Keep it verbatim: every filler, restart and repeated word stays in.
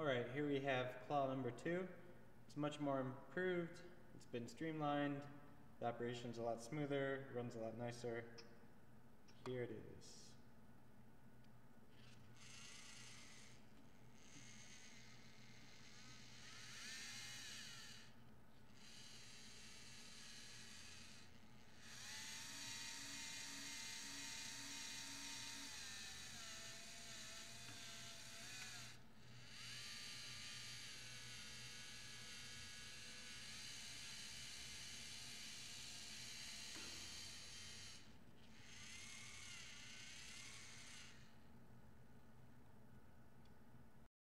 Alright, here we have claw number two. It's much more improved, it's been streamlined, the operation's a lot smoother, runs a lot nicer. Here it is.